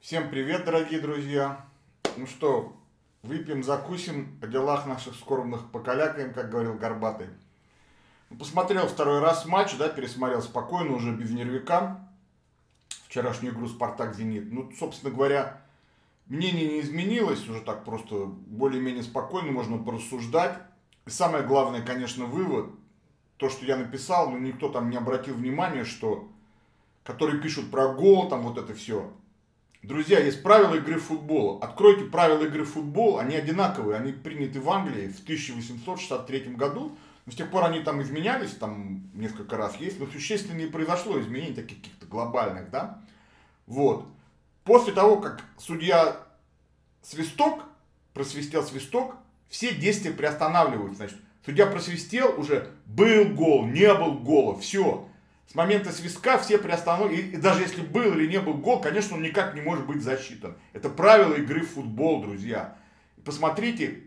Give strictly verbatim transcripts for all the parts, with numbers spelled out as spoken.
Всем привет, дорогие друзья! Ну что, выпьем, закусим, о делах наших скорбных покалякаем, как говорил Горбатый. Ну, посмотрел второй раз матч, да, пересмотрел спокойно, уже без нервика. Вчерашнюю игру «Спартак-Зенит». Ну, собственно говоря, мнение не изменилось, уже так просто более-менее спокойно можно порассуждать. И самое главное, конечно, вывод, то, что я написал, но никто там не обратил внимания, что, которые пишут про гол, там вот это все. Друзья, есть правила игры в футбол. Откройте правила игры в футбол, они одинаковые, они приняты в Англии в тысяча восемьсот шестьдесят третьем году. Но с тех пор они там изменялись, там несколько раз есть, но существенно не произошло изменений таких каких-то глобальных, да. Вот. После того, как судья свисток, просвистел свисток, все действия приостанавливаются. Значит, судья просвистел, уже был гол, не был гола, все. С момента свистка все приостановлены, и, и даже если был или не был гол, конечно, он никак не может быть засчитан. Это правило игры в футбол, друзья. Посмотрите,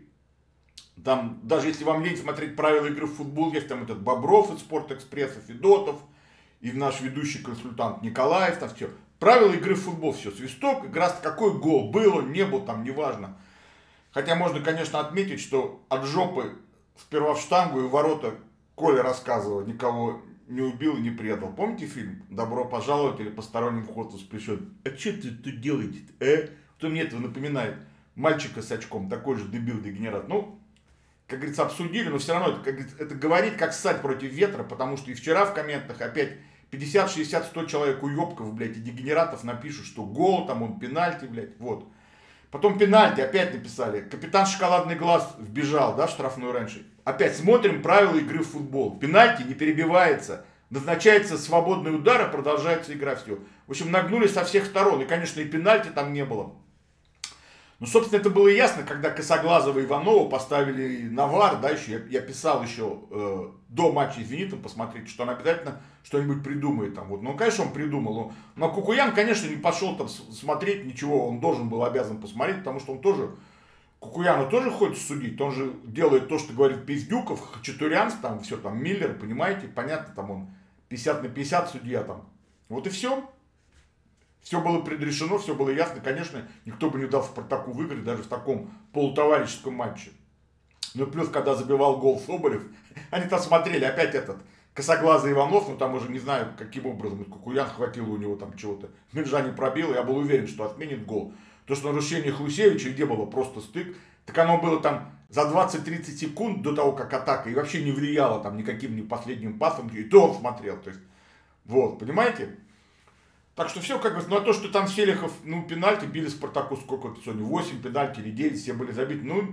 там, даже если вам лень смотреть правила игры в футбол, есть там этот Бобров из Спортэкспресса, Федотов, и наш ведущий консультант Николаев, там все. Правила игры в футбол, все, свисток, игра, какой гол, был он, не был, там, неважно. Хотя можно, конечно, отметить, что от жопы сперва в штангу и в ворота Коля рассказывал, никого не убил и не предал. Помните фильм «Добро пожаловать» или «Посторонним вход воспрещен»? А что ты тут делаете? Э? Кто мне этого напоминает? Мальчика с очком, такой же дебил-дегенерат. Ну, как говорится, обсудили, но все равно это, как, это говорит, как ссать против ветра, потому что и вчера в комментах опять пятьдесят, шестьдесят, сто человек уебков, блядь, и дегенератов напишут, что гол, там он пенальти, блядь, вот. Потом пенальти опять написали. Капитан Шоколадный Глаз вбежал, да, в штрафную раньше. Опять смотрим правила игры в футбол. Пенальти не перебивается. Назначается свободный удар, а продолжается игра, все. В общем, нагнули со всех сторон. И, конечно, и пенальти там не было. Ну, собственно, это было ясно, когда Косоглазого и Иванова поставили на вар, да, еще, я, я писал еще э, до матча с «Зенитом», посмотрите, что он обязательно что-нибудь придумает там, вот, ну, конечно, он придумал, но Кукуян, конечно, не пошел там смотреть ничего, он должен был, обязан посмотреть, потому что он тоже, Кукуяну тоже хочет судить, он же делает то, что говорит Пиздюков, Хачатурянс, там, все, там, Миллер, понимаете, понятно, там он пятьдесят на пятьдесят судья там, вот и все. Все было предрешено, все было ясно. Конечно, никто бы не дал Спартаку выиграть даже в таком полутоварищеском матче. Ну плюс, когда забивал гол Соболев, они там смотрели, опять этот косоглазый Иванов, ну там уже не знаю, каким образом, Кукуян хватило у него там чего-то. Меджа не пробил, я был уверен, что отменит гол. То, что нарушение Хлусевича, где было просто стык, так оно было там за двадцать-тридцать секунд до того, как атака, и вообще не влияло там никаким ни последним пасом, и то он смотрел. То есть, вот, понимаете? Так что все, как бы, ну а то, что там Селихов, ну, пенальти били Спартаку сколько сегодня, восемь пенальти или девять, все были забиты, ну,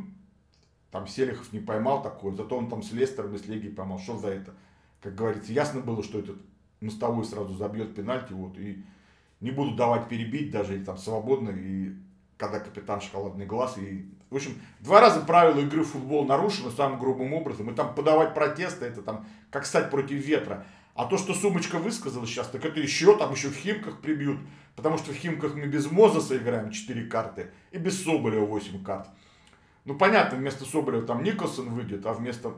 там Селихов не поймал такое, зато он там с Лестером и с Легией поймал, что за это? Как говорится, ясно было, что этот мостовой сразу забьет пенальти, вот, и не буду давать перебить, даже и там свободно, и когда капитан Шоколадный Глаз, и, в общем, два раза правила игры в футбол нарушены самым грубым образом, и там подавать протесты, это там, как стать против ветра. А то, что Сумочка высказала сейчас, так это еще, там еще в Химках прибьют. Потому что в Химках мы без Мозеса играем четыре карты. И без Соболева восемь карт. Ну, понятно, вместо Соболева там Николсон выйдет, а вместо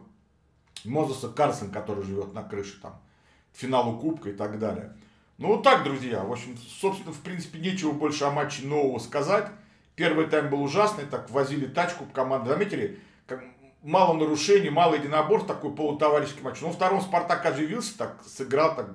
Мозеса Карсон, который живет на крыше там. К финалу Кубка и так далее. Ну, вот так, друзья. В общем, собственно, в принципе, нечего больше о матче нового сказать. Первый тайм был ужасный, так возили тачку команды. Заметили, как... Мало нарушений, мало единоборств, такой полутоварищеский матч. Но во втором Спартак оживился, так сыграл, так,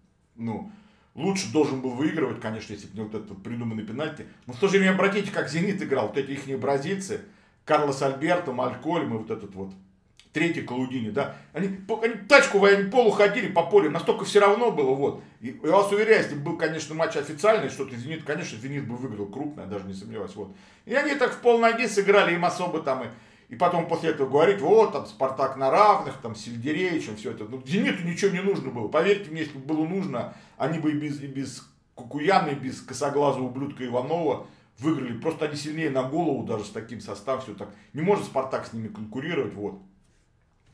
ну, лучше должен был выигрывать, конечно, если бы не вот этот придуманный пенальти. Но в то же время обратите, как «Зенит» играл, вот эти их бразильцы, Карлос Альберто, Малькольм и вот этот вот третий Калудини, да. Они, они тачку, они полу ходили по полю, настолько все равно было, вот. И я вас уверяю, если бы был, конечно, матч официальный, что-то «Зенит», конечно, «Зенит» бы выиграл крупно, я даже не сомневаюсь, вот. И они так в полноги сыграли, им особо там и... И потом после этого говорить, вот, там, Спартак на равных, там, с Сельдереевичем, все это. Ну, «Зениту» ничего не нужно было. Поверьте мне, если бы было нужно, они бы и без, и без Кукуяна, и без косоглазого ублюдка Иванова выиграли. Просто они сильнее на голову даже с таким составом. Все так. Не может Спартак с ними конкурировать, вот.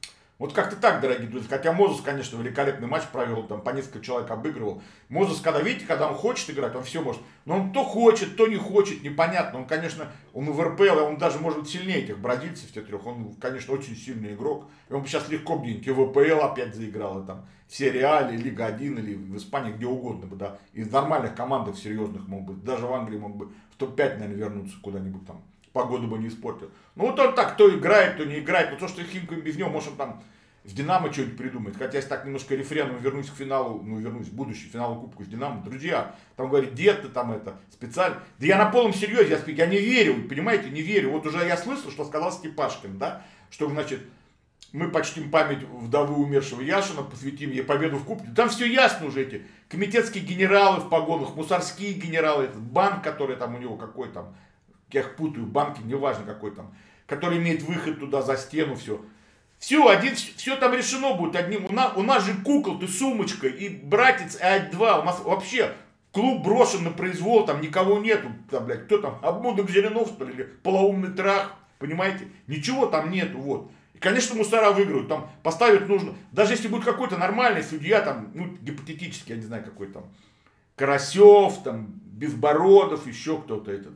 Вот как-то так, дорогие друзья. Хотя Мозес, конечно, великолепный матч провел, там по несколько человек обыгрывал. Мозес, когда, видите, когда он хочет играть, он все может. Но он то хочет, то не хочет, непонятно. Он, конечно, он в эр пэ эл, он даже может быть сильнее этих бразильцев, тех трех. Он, конечно, очень сильный игрок. И он бы сейчас легко где-нибудь и в вэ пэ эл опять заиграл, и там в серии А, или Лига один, или в Испании, где угодно бы, да. Из нормальных команд серьезных мог бы, даже в Англии мог бы в топ пять, наверное, вернуться куда-нибудь там. Погоду бы не испортил. Ну вот он так, то играет, то не играет. Но то, что Химки без него, может он там в Динамо что-нибудь придумает. Хотя если так немножко рефреном вернусь к финалу, ну вернусь в будущий финал Кубка с Динамо, друзья, там говорит, дед ты там это, специально. Да я на полном серьезе, я, я не верю, понимаете, не верю. Вот уже я слышал, что сказал Степашкин, да, что значит, мы почтим память вдовы умершего Яшина, посвятим ей победу в Кубке. Там все ясно уже эти комитетские генералы в погонах, мусорские генералы, этот банк, который там у него какой там, я их путаю, банки, неважно какой там, который имеет выход туда за стену, все. Все, один, все там решено будет одним. У нас, у нас же кукол, ты сумочка и братец А два. У нас вообще клуб брошен на произвол, там никого нету. Там, блядь, кто там, обмудок Зеленов, что ли, или полоумный трах, понимаете? Ничего там нету, вот. И, конечно, мусора выиграют, там поставить нужно. Даже если будет какой-то нормальный судья, там, ну, гипотетически, я не знаю, какой там, Карасев, там, Безбородов, еще кто-то этот.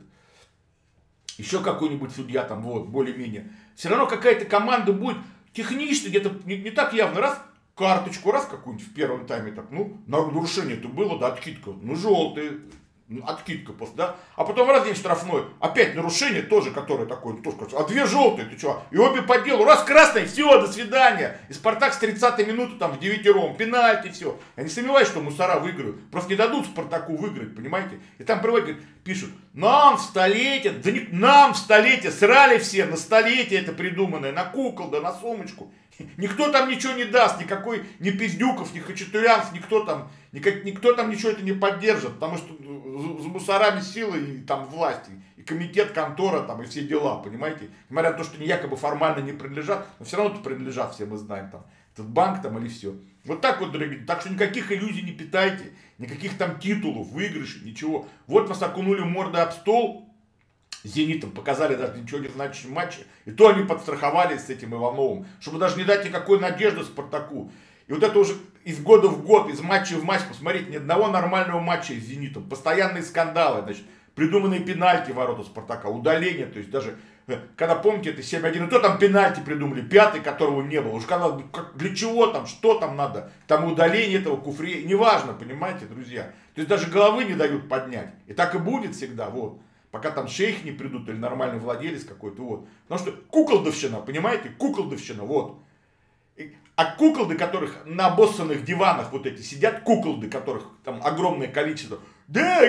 Еще какой-нибудь судья там, вот, более-менее. Все равно какая-то команда будет технически где-то не, не так явно. Раз, карточку, раз какую-нибудь в первом тайме, так, ну, нарушение-то было, да, откидка. Ну, желтый, откидка после, да. А потом раз день штрафной, опять нарушение тоже, которое такое, ну, тоже, а две желтые, ты что? И обе по делу, раз красный, все, до свидания. И Спартак с тридцатой минуты там в девятером, пенальти, все. Я не сомневаюсь, что мусора выиграют. Просто не дадут Спартаку выиграть, понимаете? И там приводят, пишут, нам в столетие, да не нам в столетие, срали все на столетие это придуманное, на кукол, да на сумочку. Никто там ничего не даст, никакой, ни Пиздюков, ни Хачатурянов, никто там, никак, никто там ничего это не поддержит, потому что за мусорами силы и там власти, и комитет, контора там, и все дела, понимаете? Несмотря на то, что они якобы формально не принадлежат, но все равно принадлежат, все мы знаем там, этот банк там или все. Вот так вот, дорогие, так что никаких иллюзий не питайте, никаких там титулов, выигрышей, ничего. Вот вас окунули мордой об стол, Зенитом показали даже ничего не значащем матче. И то они подстраховались с этим Ивановым, чтобы даже не дать никакой надежды Спартаку. И вот это уже из года в год, из матча в матч, посмотрите, ни одного нормального матча с Зенитом. Постоянные скандалы, значит, придуманные пенальти в ворота Спартака, удаление, то есть даже, когда помните, это семь один, и то там пенальти придумали, пятый, которого не было. Уж когда, для чего там, что там надо, там удаление этого куфре, неважно, понимаете, друзья. То есть даже головы не дают поднять. И так и будет всегда, вот. Пока там шейх не придут или нормальный владелец какой-то, вот. Потому что куколдовщина, понимаете, куколдовщина, вот. И, а куколды, которых на обоссанных диванах вот эти сидят, куколды, которых там огромное количество. Да,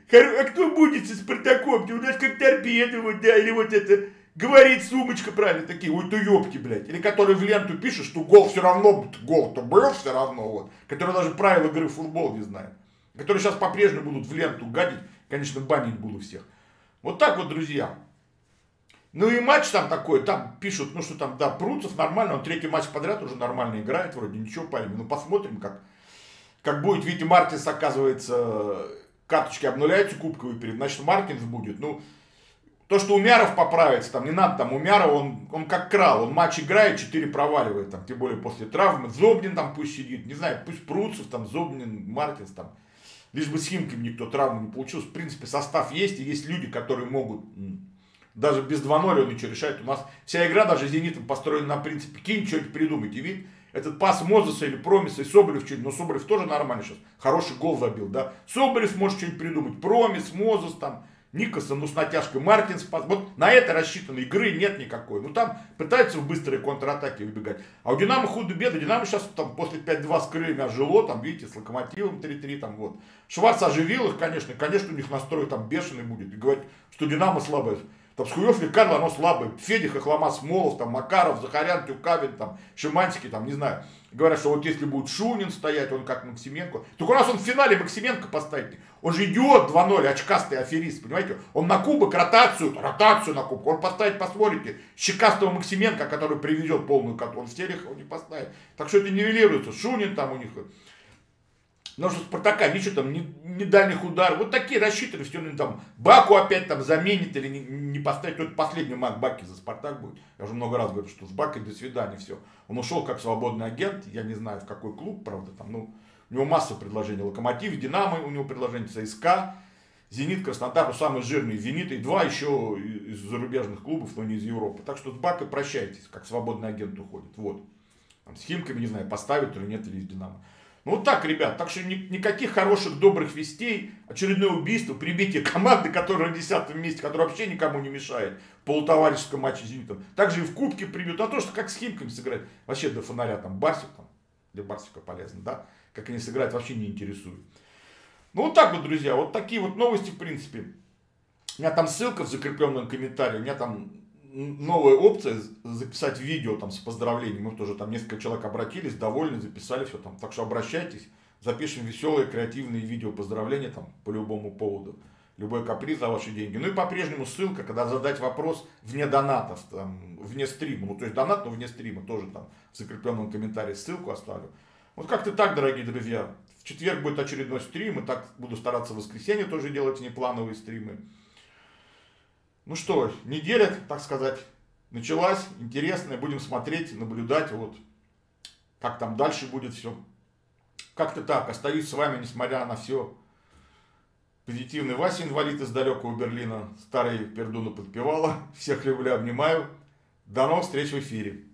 а кто будет со Спартаком? У нас как торпеда, вот, да, или вот это, говорит сумочка, правильно, такие, ой, туёбки, блядь. Или которые в ленту пишут, что гол все равно, гол-то был все равно, вот. Которые даже правила игры в футбол не знают. Которые сейчас по-прежнему будут в ленту гадить, конечно, банить буду всех. Вот так вот, друзья. Ну и матч там такой, там пишут, ну что там, да, Пруцев нормально, он третий матч подряд уже нормально играет, вроде ничего, парень. Ну посмотрим, как, как будет. Видите, Мартинс, оказывается, карточки обнуляются кубковые перед, значит, Мартинс будет. Ну, то, что Умяров поправится, там не надо, там Умяров, он, он как крал, он матч играет, четыре проваливает, там, тем более после травмы. Зобнин там пусть сидит, не знаю, пусть Пруцев, там, Зобнин, Мартинс там. Лишь бы с Химками никто травму не получил. В принципе, состав есть, и есть люди, которые могут, даже без два ноль он ничего решает. У нас вся игра даже Зенитом построена на принципе, кинь, что-нибудь придумайте. Ведь этот пас Мозеса или Промиса и Соболев что-нибудь, но Соболев тоже нормально сейчас, хороший гол забил, да. Соболев может что-нибудь придумать, Промис, Мозес там, Николсон, ну с натяжкой, Мартинс, пас. Вот на это рассчитано, игры нет никакой. Ну там пытаются в быстрые контратаки выбегать. А у Динамо худо-бедно, Динамо сейчас там после пять-два с крыльями ожило, там видите, с Локомотивом три-три, там вот. Шварц оживил их, конечно, конечно, у них настрой там бешеный будет. И говорит, что Динамо слабое. Там Схуев и Карло, оно слабое. Федя, Хохлома, Смолов, там Макаров, Захарян, Тюкавин, там Шиманский, там не знаю. Говорят, что вот если будет Шунин стоять, он как Максименко. Только у нас он в финале Максименко поставит. Он же идиот два ноль, очкастый аферист, понимаете? Он на кубок ротацию, ротацию на кубок. Он поставит, посмотрите, щекастого Максименко, который привезет полную коту. Он в телек его не поставит. Так что это нивелируется. Шунин там у них. Потому что Спартака ничего там, ни, ни дальних ударов. Вот такие рассчитаны, все, ну, там, Баку опять там заменит или не, не поставит. Это последний матч Баки за Спартак будет. Я уже много раз говорю, что с Бакой до свидания, все. Он ушел как свободный агент, я не знаю в какой клуб, правда, там, ну, у него масса предложений. Локомотив, Динамо, у него предложение ЦСКА, Зенит, Краснодар, ну, самый жирный Зенит, и два еще из зарубежных клубов, но не из Европы. Так что с Бакой прощайтесь, как свободный агент уходит. Вот. Там, с Химками, не знаю, поставят или нет, или из Динамо. Ну вот так, ребят, так что ни, никаких хороших, добрых вестей, очередное убийство, прибитие команды, которая на десятом месте, которая вообще никому не мешает, в полутоварищеском матче с Зенитом. Также и в Кубке прибьют, а то, что как с Химками сыграть, вообще до фонаря, там, Барсик, там, для Барсика полезно, да, как они сыграют, вообще не интересует. Ну вот так вот, друзья, вот такие вот новости, в принципе. У меня там ссылка в закрепленном комментарии, у меня там новая опция записать видео там с поздравлением. Мы тоже там несколько человек обратились, довольны, записали все там. Так что обращайтесь, запишем веселые, креативные видео поздравления там по любому поводу. Любой каприз за ваши деньги. Ну и по-прежнему ссылка, когда задать вопрос вне донатов, там, вне стрима. Ну то есть донат, но вне стрима тоже там в закрепленном комментарии ссылку оставлю. Вот как-то так, дорогие друзья. В четверг будет очередной стрим, и так буду стараться в воскресенье тоже делать неплановые стримы. Ну что, неделя, так сказать, началась, интересная, будем смотреть, наблюдать, вот, как там дальше будет все. Как-то так, остаюсь с вами, несмотря на все. Позитивный Вася, инвалид из далекого Берлина, старый пердуна подпевала, всех люблю, обнимаю, до новых встреч в эфире.